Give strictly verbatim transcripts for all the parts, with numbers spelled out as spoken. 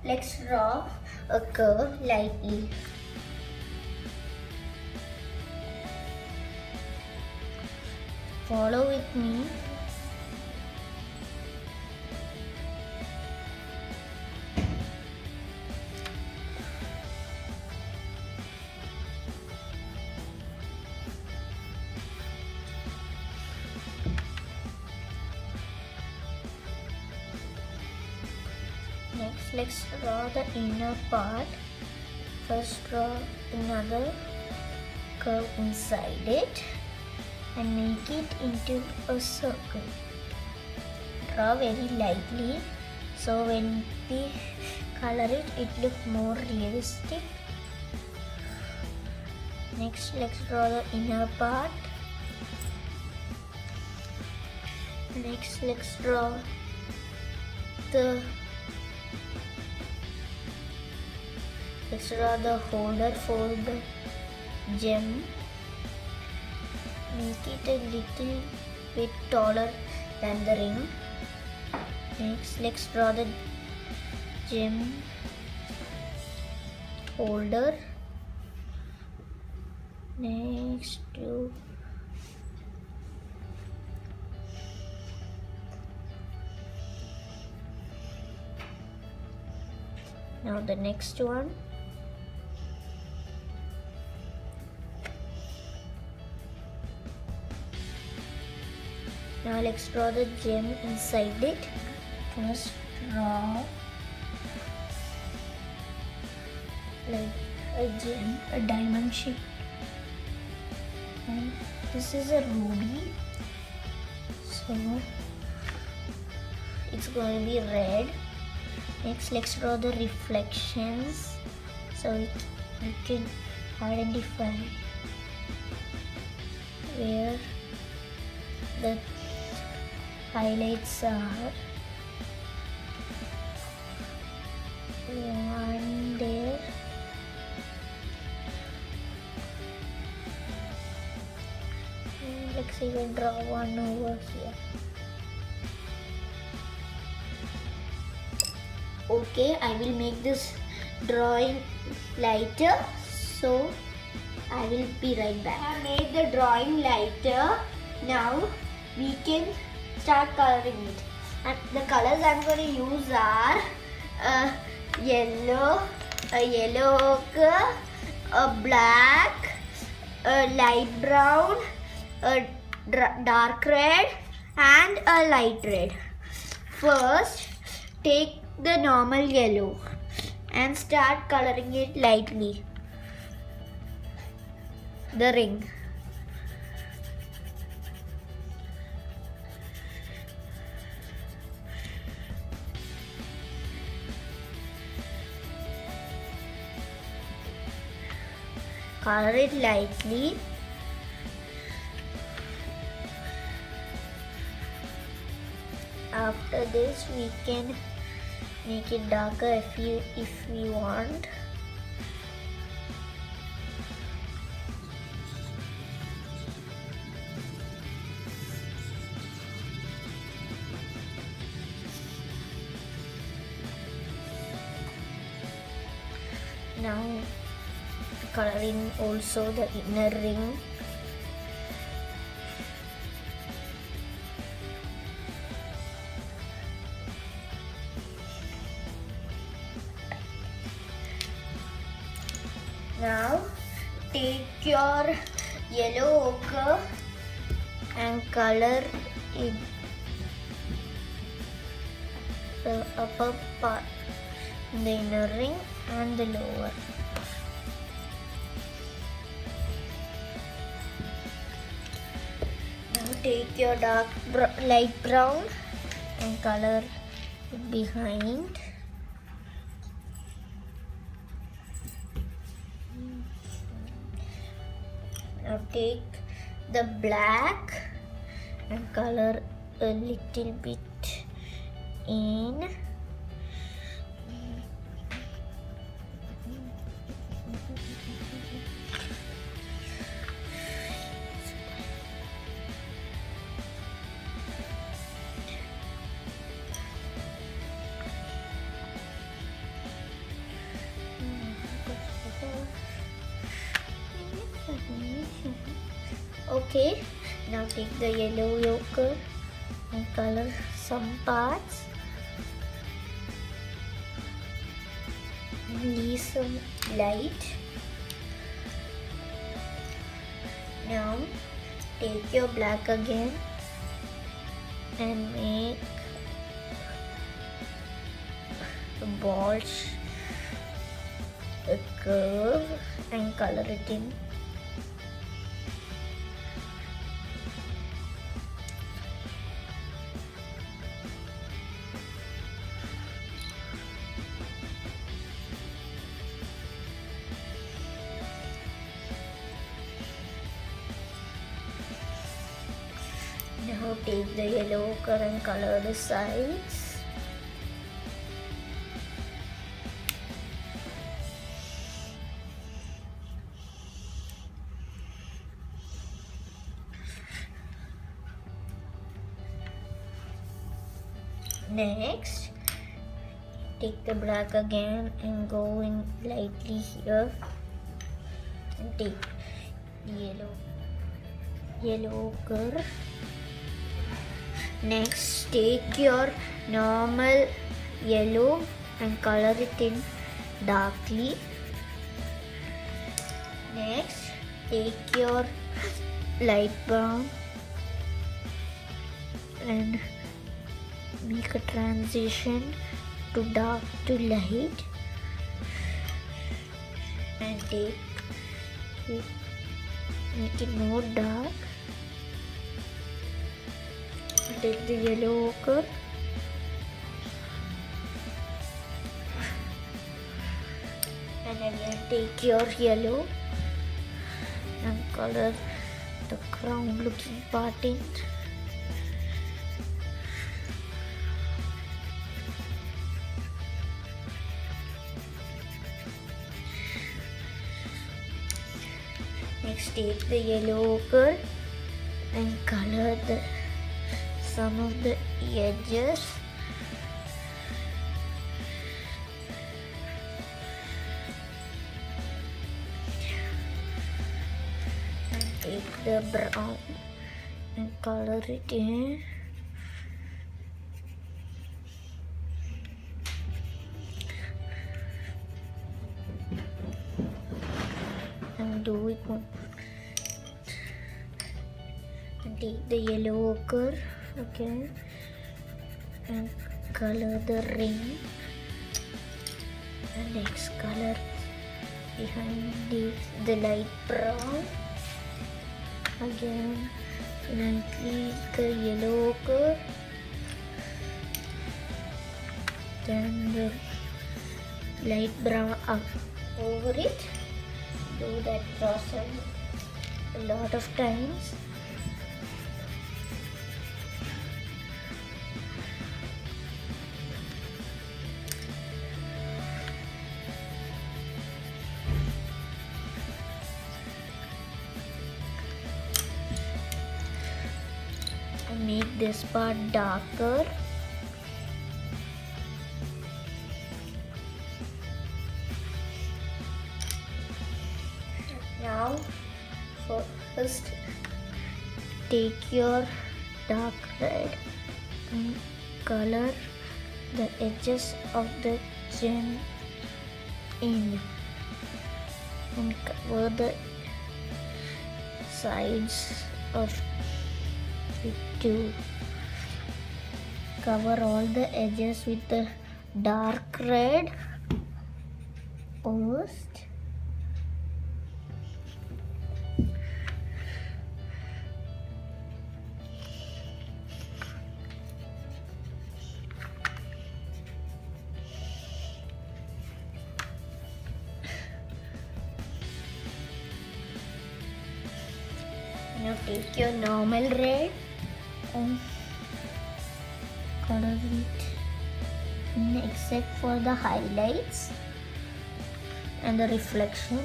let's draw a curve lightly. Follow with me. Next, let's draw the inner part. First, draw another curve inside it and make it into a circle. Draw very lightly so when we color it, it looks more realistic. Next, let's draw the inner part. Next, let's draw the let's draw the holder for the gem. Make it a little bit taller than the ring. Next, let's draw the gem holder. Next to now the next one. Now let's draw the gem inside it. First draw like a gem, a diamond shape. And this is a ruby. So it's going to be red. Next, let's draw the reflections so we, we can identify where the highlights are. One there. And let's even draw one over here. Okay, I will make this drawing lighter, so I will be right back. I made the drawing lighter. Now we can start coloring it. And the colors I'm going to use are uh, yellow, a yellow ochre, a black, a light brown, a dark red, and a light red. First, take the normal yellow and start coloring it lightly. The ring. Color it lightly. After this, we can make it darker if you if we want. Now coloring also the inner ring. Now take your yellow ochre and color it the upper part, the inner ring and the lower. Now take your dark br light brown and color it behind. Now take the black and color a little bit in. Okay, now take the yellow ochre and color some parts. Leave some light. Now take your black again and make a ball, a curve, and color it in. Now take the yellow ochre and color the sides. Next, take the black again and go in lightly here and take yellow, yellow ochre. Next, take your normal yellow and color it in darkly. Next, take your light brown and make a transition to dark to light, and take it, make it more dark. Take the yellow ochre and again take your yellow and color the crown looking part in. Next, take the yellow ochre and color the some of the edges. And take the brown and color it in. And do it one. And take the yellow ochre again and color the ring, and next color behind the, the light brown. Again lightly the yellow ochre, then the light brown up over it. Do that process a lot of times. Make this part darker. Now first take your dark red and color the edges of the gem in and cover the sides of it too. Cover all the edges with the dark red first. Now take your normal red and color it in except for the highlights and the reflection.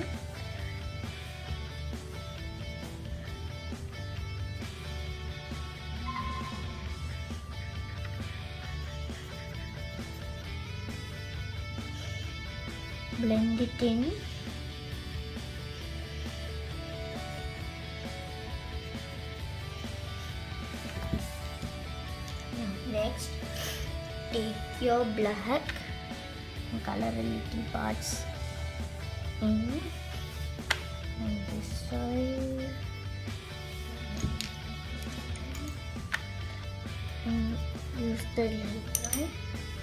Blend it in. your black and color a little parts in on this side and use the light line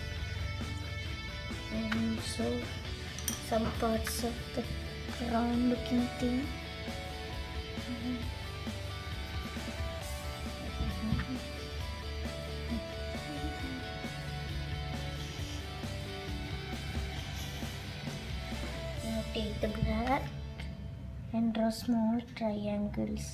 and also some parts of the round looking thing. Now take the black and draw small triangles.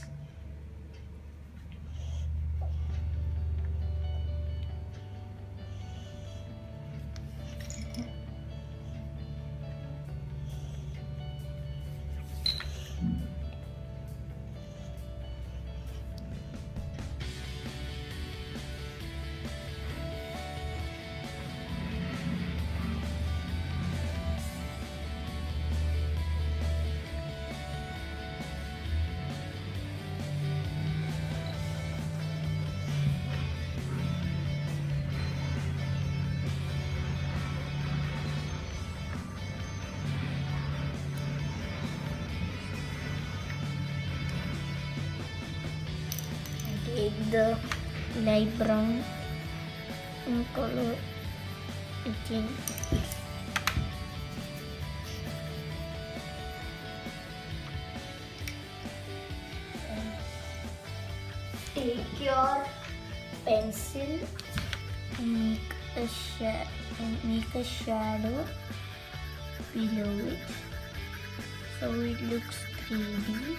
Take the light brown in color again. Take your pencil and make a sha and make a shadow below it so it looks three D.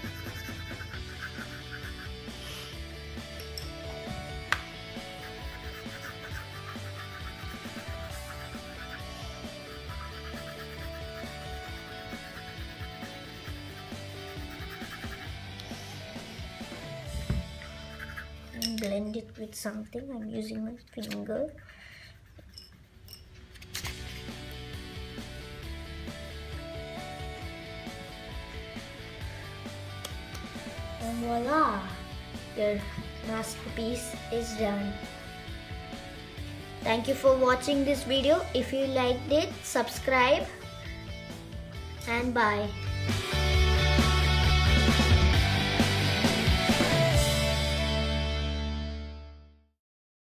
Blend it with something. I'm using my finger. And voila! Your masterpiece is done. Thank you for watching this video. If you liked it, subscribe and bye.